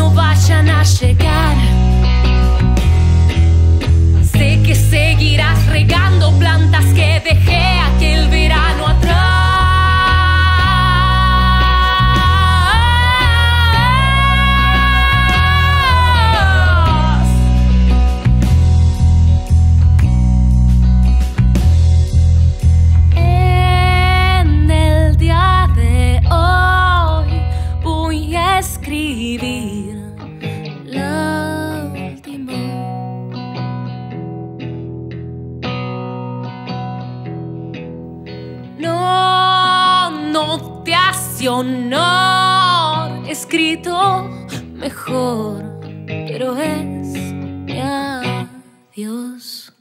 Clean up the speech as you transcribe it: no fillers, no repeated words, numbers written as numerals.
no vayan a llegar. Sé que seguirás regando plantas que dejé aquel verano atrás. En el día de hoy voy a escribir la última. No te hace honor, escrito mejor, pero es mi adiós.